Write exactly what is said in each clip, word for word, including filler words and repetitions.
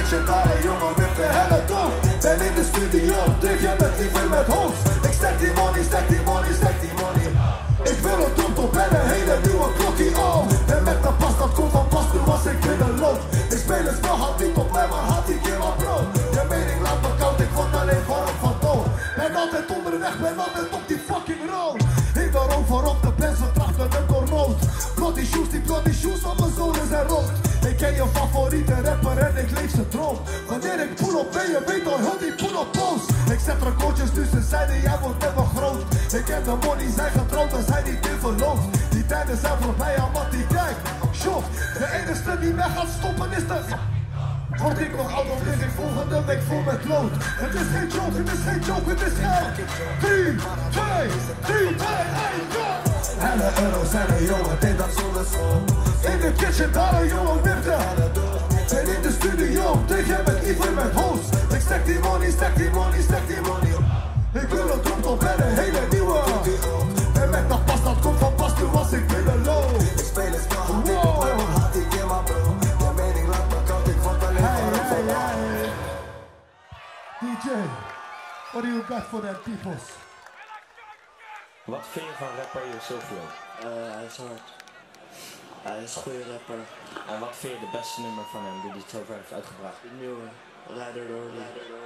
kitchen, daar een jongen met de helle dood. Ben in de studio, druk je met liever met hoofd. Ik stek die money, stek die money, stek die money. Ik wil een top en een hele nieuwe klokkie, oh. En met de pas, dat komt van pas, toen was ik binnenloop. Ik speel het spel, had niet op mij, maar had ik in mijn bro. Je mening laat me koud, ik word alleen vorm van dood. Ben altijd onderweg, ben altijd op die fucking road. Ik ben ook voorop, de mensen trachten hem door rood. Bloody shoes, die bloody shoes van mijn zolen zijn rood. Ik ken je favoriete rapper en ik leef zijn droom. Wanneer ik pull op ben, je weet al heel die pull op post. Ik zet recordjes tussen zijden, jij wordt never groot. Ik ken de money, zijn getrouwd en zijn niet in verloofd. Die tijden zijn voorbij, aan wat die kijkt. Shock, de enige die mij gaat stoppen is de... Word ik nog oud of lig ik volgende week vol met lood. Het is geen joke, het is geen joke, het is geen... drie, twee, drie, twee, één, go! Helle euro's zijn een jongen, deed dat zonder zon. In de kitchen, daar een jongen wipte. En in de studio, tegen jij met liever met host. Ik stek die money, stek die money, stek die money. Ik wil een drop op en een hele nieuwe. En met dat pas, dat komt van pas, toen was ik binnenloop. Ik speel het spel, had ik op mij, maar had ik in mijn bro. Je mening laat me koud, ik word alleen hey, hey, hey. D J, what do you got for them peoples? Wat vind je van rapper Silvio? Uh, hij is hard. Hij is een goede rapper. En wat vind je de beste nummer van hem die hij zover heeft uitgebracht? De nieuwe, Leider door Leider door.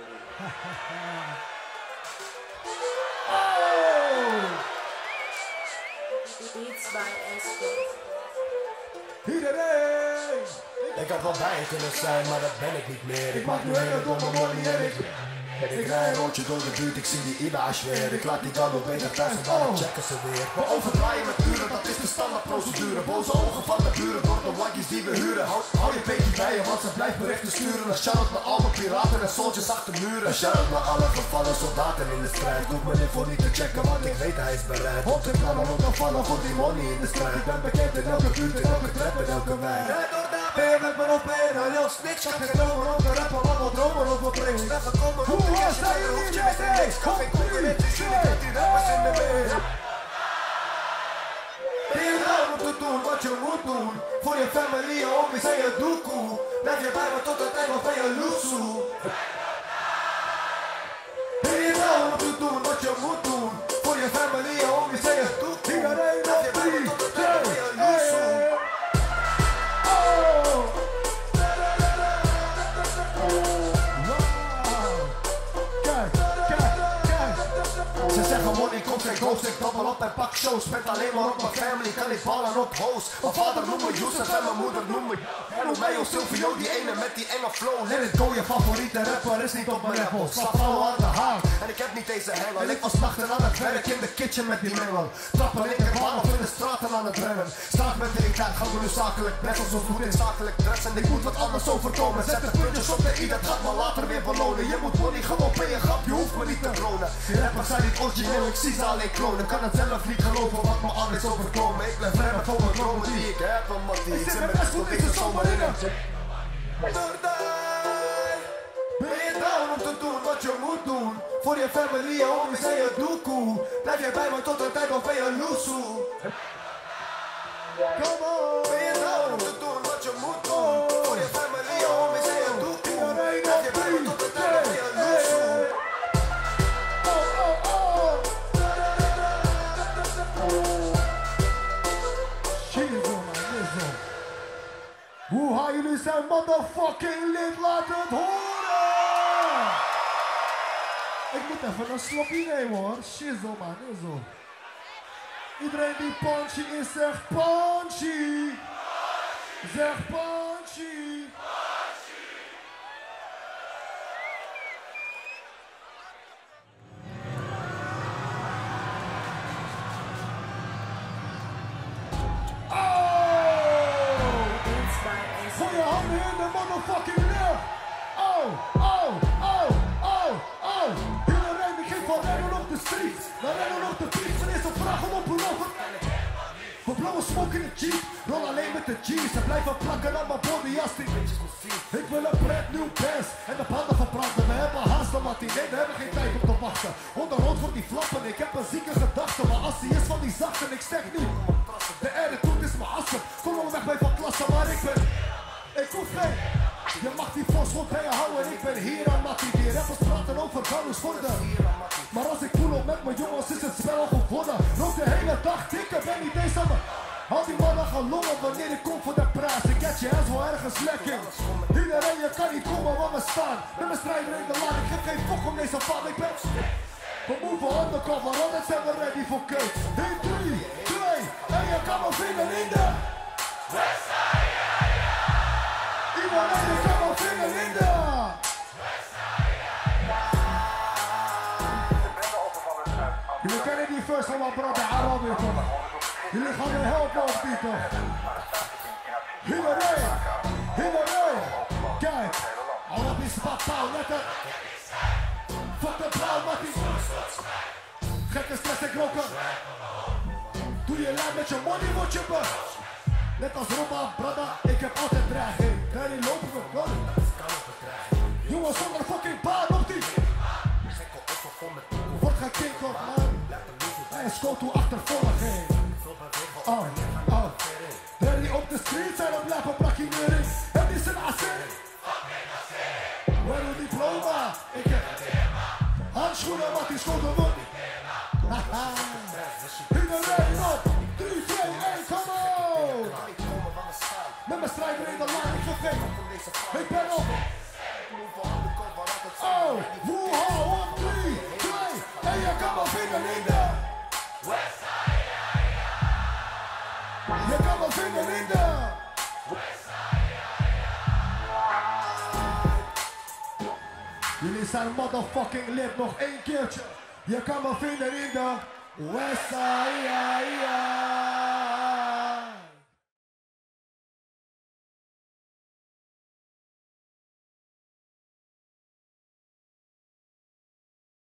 Beats by Escort. Iedereen! Ik had wel bij kunnen zijn, maar dat ben ik niet meer. Ik maak nu hele domme money en ik... Ik rij een rondje door de buurt, ik zie die Iba's weer. Ik laat die dan op beter thuis en dan checken ze weer. We overdraaien met uren, dat is de standaardprocedure. Boze ogen van de buren door de waggies die we huren. Hou, hou je beetje bij je, want ze blijft berichten sturen. Een shout-out naar alle piraten en soldiers achter muren. Een shout-out naar alle gevallen soldaten in de strijd. Hoef me niet voor niet te checken, want ik weet hij is bereid. Want ik kan hem ook nog vallen voor die money in de strijd. Ik ben bekend in elke buurt, in elke trap, in elke wijk. Ben je met me of ben je nou heel niks? Ik heb geen dromen over rappen, wat wat dromen over brengen. Ben gekomen op de eerste keer, hoef je met de niks. Kom ik kom je met die zin, ik heb die rappers in de weer. Ben je nou om te doen wat je moet doen? Voor je family, je homies en je doekoe. Blijf je bij me tot het einde van je loesoe. Ben je nou om te doen wat je moet doen? Voor je family, je homies en je doekoe. Blijf je bij me tot het einde van je loesoe. Ze zeggen money komt geen ghost, ik dobbel op en pak shows. Met alleen maar op mijn family, kan ik ballen op host. Mijn vader noemt me Yusuf en mijn moeder noemt me en noemt mij Silvio, die ene met die enge flow. Let it go, je favoriete rapper is niet op mijn rappel. Slap al aan de haak en ik heb niet deze hengel. Ik was nachten aan het werk in de kitchen met die mengel. Trappen in de baan of in de straten aan het rennen. Straat met de tijd, gaan we nu zakelijk. Net als ons goed in zakelijk dress en ik moet wat anders overkomen. Zet de puntjes op de i, dat gaat me later weer belonen. Je moet money gewoon op in je grap, je hoeft me niet te dronen. Rappers zijn niet origineel, ik zie ze alleen klonen. Kan het zelf niet geloven wat me anders overkomen. Ik blijf remmen voor mijn dromen die ik heb, omdat die ik zit met best goed, ik zit zomaar in hem. Ben je down om te doen wat je moet doen? Voor je family, je homies en je doekoe. Blijf je bij me tot de tijd of ben je loesoe. Come on! Ben je down om te doen wat je moet doen? Voor je family, je homies en je doekoe. Blijf je bij me tot de tijd of ben je loesoe. Hoe gaan jullie zijn motherfucking lid laten horen? Ik moet even een slokje nemen hoor. Shizzle man, izzo. Iedereen die punchy is, zegt punchy. Zeg punchy. Motherfucking lucht! Oh, oh, oh, oh, oh! Iedereen die geeft van rennen op de street. We rennen op de fiets en is een vraag om op een over. We blauwe smoke in de jeep, rol alleen met de G's. Ze blijven plakken aan mijn body als die bitches moet zien. Ik wil een brand new bass en de banden verbranden. We hebben haast om matinee, we hebben geen tijd om te wachten. Onder rood voor die flappen, ik heb een zieke gedachte. Maar als die is van die zachte, ik zeg nu. De attitude is mijn assen. Kom al weg bij van klasse, maar ik ben... Ik hoef geen, je mag die vos rond bij je Ik ben hier aan Mattie, die rappers praten over ganus worden. Maar als ik voel op met mijn jongens is het spel al gewonnen. Rook de hele dag, dikke ben niet eens aan me. Al die mannen gaan longen wanneer ik kom voor de prijs. Ik get je ass wel ergens lekker. Iedereen, je kan niet komen waar we staan. Met mijn strijder in de laan, ik geef geen fok om deze van. Ik ben... We move undercover, altijd zijn we ready voor cake. In drie, twee, en je kan mijn vinger in de... Westside, ja, ja. Iedereen, je kan mijn vinger in de... Westside, ja, ja. Jullie kennen die first van mijn brother Arabië toch? Jullie gaan me helpen op die toch? Iedereen, iedereen. Kijk, Arabisch papau, net een... Fuck de blauw, Mattie. Gekke stress en roken. Doe je lijn met je money, word je best. Net als Robba, brada, ik heb altijd dreiging. Daarin lopen we, go. Jongens zonder fucking paan op die. Wordt geen kind op, man. Hij is go to achtervolging. Oh, oh. Daddy op de street zijn we blijven brakinering. Het is een asset. Waar een diploma? Ik heb handschoenen, wat die schoten wordt. Haha. Iedereen op. drie, twee, één, come on. Met mijn strijder in de laan, ik geef. Ik ben op. Oh, woeha, one, drie, twee. En je kan mijn vinger in de. Je kan mijn vinger in de. Jullie zijn motherfucking lit, nog één keertje. Je kan me vinden in de Westside, ja, ja.